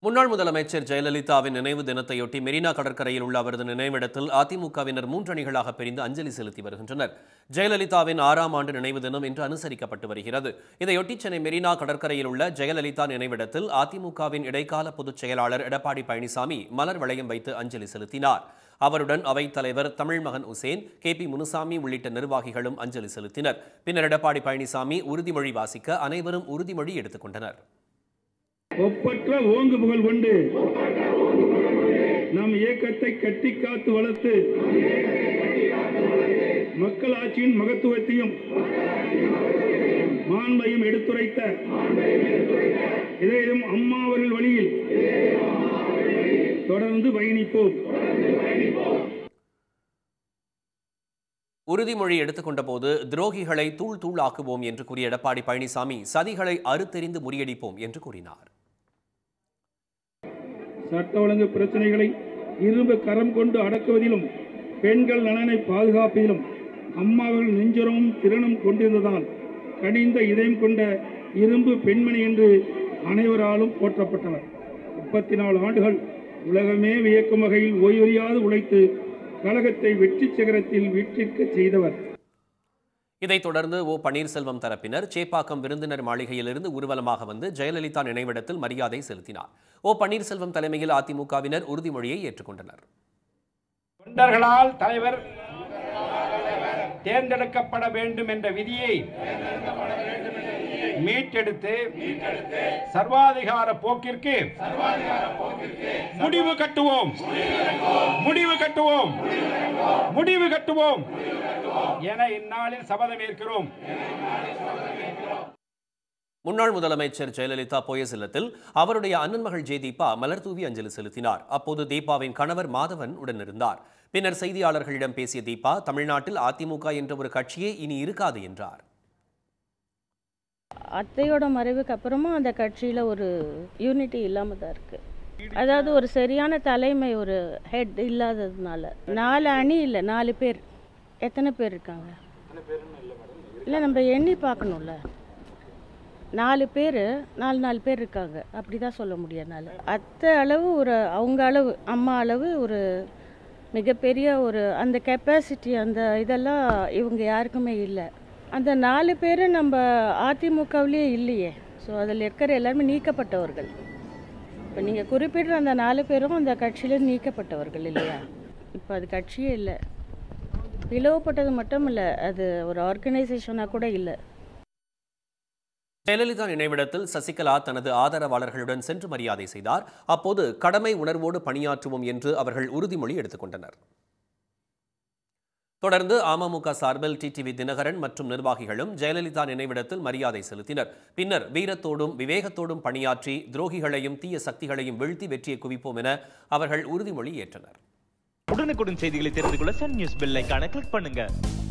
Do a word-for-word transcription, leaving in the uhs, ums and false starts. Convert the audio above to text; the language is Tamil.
முன்னாள் முதலமைச்சர் ஜெயலலிதாவின் நினைவு தினத்தையொட்டி மெரினா கடற்கரையில் உள்ள அவரது நினைவிடத்தில் அதிமுகவினர் மூன்று அணிகளாக பிரிந்து அஞ்சலி செலுத்தி வருகின்றனர். ஜெயலலிதாவின் ஆறாம் ஆண்டு நினைவு தினம் இன்று அனுசரிக்கப்பட்டு வருகிறது. இதையொட்டி சென்னை மெரினா கடற்கரையில் உள்ள ஜெயலலிதா நினைவிடத்தில் அதிமுகவின் இடைக்கால பொதுச் செயலாளர் எடப்பாடி பழனிசாமி மலர் வளையம் வைத்து அஞ்சலி செலுத்தினார். அவருடன் அவைத் தலைவர் தமிழ்மகன் உசேன், கே பி முனுசாமி உள்ளிட்ட நிர்வாகிகளும் அஞ்சலி செலுத்தினர். பின்னர் எடப்பாடி பழனிசாமி உறுதிமொழி வாசிக்க அனைவரும் உறுதிமொழி எடுத்துக் கொண்டனர். ஒப்பற்ற ஓங்கு புகழ் கொண்டு நம் இயக்கத்தை கட்டி காத்து வளர்த்து மக்கள் ஆட்சியின் மகத்துவத்தையும் மாண்பையும் எடுத்துரைத்த இதையும் அம்மா அவர்கள் வழியில் தொடர்ந்து பயணிப்போம். உறுதிமொழி எடுத்துக்கொண்ட போது துரோகிகளை தூள் தூளாக்குவோம் என்று கூறிய எடப்பாடி பழனிசாமி சதிகளை அறுத்தெறிந்து முறியடிப்போம் என்று கூறினார். சட்ட ஒழுங்கு பிரச்சனைகளை இரும்பு கரம் கொண்டு அடக்குவதிலும் பெண்கள் நலனை பாதுகாப்பதிலும் அம்மாவர்கள் நெஞ்சுரமும் திறனும் கொண்டிருந்ததால் கனிந்த இதயம் கொண்ட இரும்பு பெண்மணி என்று அனைவராலும் போற்றப்பட்டவர். முப்பத்தி நாலு ஆண்டுகள் உலகமே வியக்கும் வகையில் ஓய்வறியாது உழைத்து கழகத்தை வெற்றி சிகரத்தில் வீற்றிருக்க செய்தவர். இதைத் தொடர்ந்து ஓ பன்னீர்செல்வம் தரப்பினர் சேப்பாக்கம் விருந்தினர் மாளிகையிலிருந்து ஊர்வலமாக வந்து ஜெயலலிதா நினைவிடத்தில் மரியாதை செலுத்தினார். ஓ பன்னீர்செல்வம் தலைமையில் அதிமுகவினர் உறுதிமொழியை ஏற்றுக்கொண்டனர். தொண்டர்களால் தலைவர் தேர்ந்தெடுக்கப்பட வேண்டும் என்ற விதியை மீட்டெடுத்து சர்வாதிகார போக்கிற்கு முடிவு கட்டுவோம் முடிவு கட்டுவோம் முடிவு கட்டுவோம் என இந்நாளில் சபதம் ஏற்கிறோம். முன்னாள் முதலமைச்சர் ஜெயலலிதா போயஸ் இல்லத்தில் அவருடைய அண்ணன் மகள் ஜே தீபா மலர் தூவி அஞ்சலி செலுத்தினார். அப்போது தீபாவின் கணவர் மாதவன் உடனிருந்தார். பின்னர் செய்தியாளர்களிடம் பேசிய தீபா, தமிழ்நாட்டில் அதிமுக என்ற ஒரு கட்சியே இனி இருக்காது என்றார். அத்தையோட மறைவுக்கு அப்புறமா அந்த கட்சியில் ஒரு யூனிட்டி இல்லாமல் தான் இருக்கு. அதாவது ஒரு சரியான தலைமை, ஒரு ஹெட் இல்லாததுனால நாலு அணி இல்லை, நாலு பேர். எத்தனை பேர் இருக்காங்க? இல்லை, நம்ம எண்ணி பார்க்கணும்ல. நாலு பேர் நாலு நாலு பேர் இருக்காங்க, அப்படி தான் சொல்ல முடியனால. அத்தை அளவு ஒரு அவங்க அளவு அம்மா அளவு ஒரு மிகப்பெரிய ஒரு அந்த கெப்பாசிட்டி அந்த இதெல்லாம் இவங்க யாருக்குமே இல்லை. அந்த நாலு பேரும் நம்ம அதிமுகவிலேயே இல்லையே. ஸோ அதில் இருக்கிற எல்லாருமே நீக்கப்பட்டவர்கள். இப்போ நீங்கள் குறிப்பிடுற அந்த நாலு பேரும் அந்த கட்சியில் நீக்கப்பட்டவர்கள் இல்லையா? இப்போ அது கட்சியே இல்லை, பிளவுபட்டது மட்டும் இல்லை, அது ஒரு ஆர்கனைசேஷனாக கூட இல்லை. ஜெயலலிதா நினைவிடத்தில் சசிகலா தனது ஆதரவாளர்களுடன் சென்று மரியாதை செய்தார். அப்போது கடமை உணர்வோடு பணியாற்றுவோம் என்று அவர்கள் உறுதிமொழி எடுத்துக்கொண்டனர். தொடர்ந்து அமமுக சார்பில் டிடிவி தினகரன் மற்றும் நிர்வாகிகளும் ஜெயலலிதா நினைவிடத்தில் மரியாதை செலுத்தினர். பின்னர் வீரத்தோடும் விவேகத்தோடும் பணியாற்றி துரோகிகளையும் தீய சக்திகளையும் வீழ்த்தி வெற்றியை குவிப்போம் என அவர்கள் உறுதிமொழி ஏற்றனர். உடனுக்குடன் செய்திகளை தெரிந்து கொள்ள சன் நியூஸ் பெல் ஐகானை கிளிக் பண்ணுங்க.